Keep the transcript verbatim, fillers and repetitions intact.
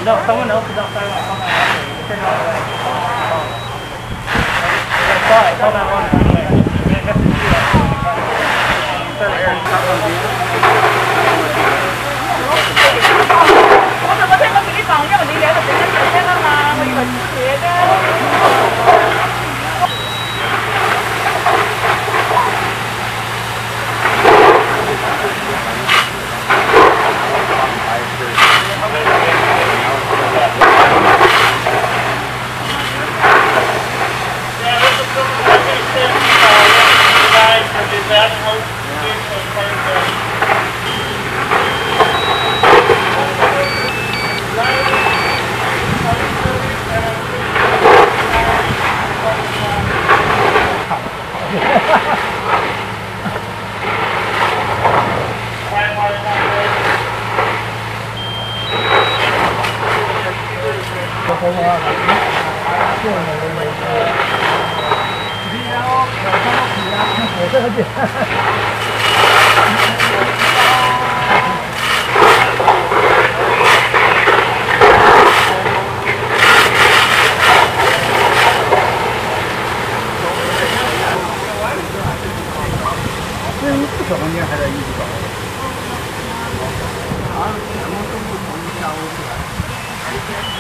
No, someone else is outside my phone. Turn it on. I saw it. I saw that one. I messaged you. Instead of Aaron, not on you. 我怎么聽到佢啲朋友你喺度整緊嘢聽啊嘛？我以為出嘢啫。 小房间还在一直找。啊，什么都不同，下午出来。